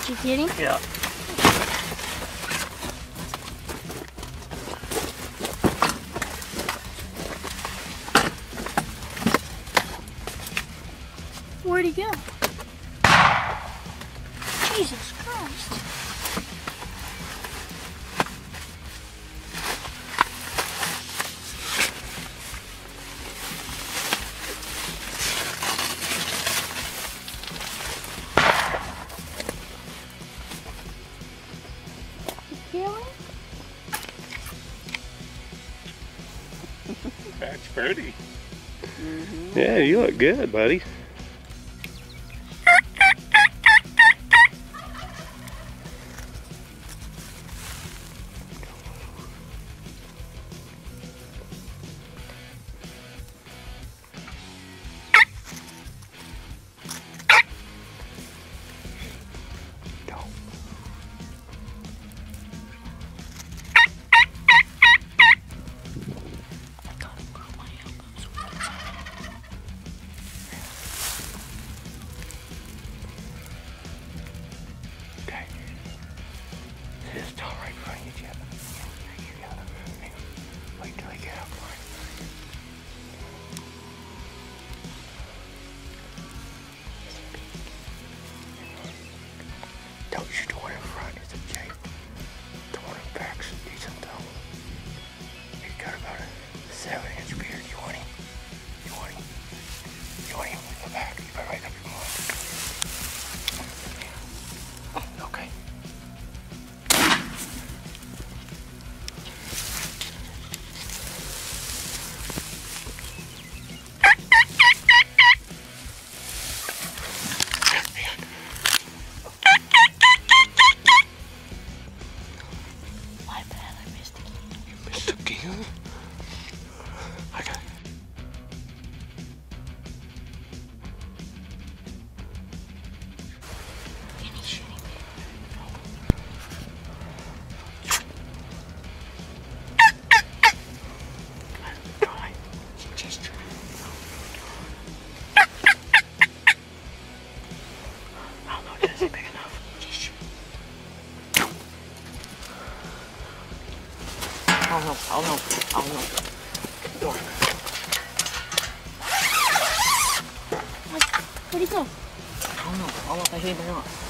Did you get him? Yeah. Where'd he go? Jesus Christ. That's pretty. Yeah, you look good, buddy. Just all right in front of you, Jim. You gotta wait till I get up line. Don't shoot the one in front, it's a J. The one in back's decent though. He's got about a 7-inch beard. You want him? You want him? You want him in the back? You better right up your mind. Okay. I got it. Can he shoot him? Try. Just try. I don't know if this is big enough. Just shoot. I don't know. Door. Where'd he go? I don't know if I hit him or not.